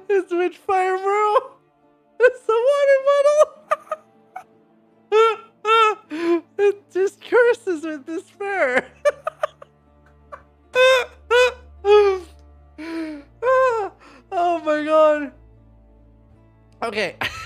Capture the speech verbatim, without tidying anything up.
It's Witchfire, bro. It's the water bottle. It just curses with despair. Oh my god. Okay.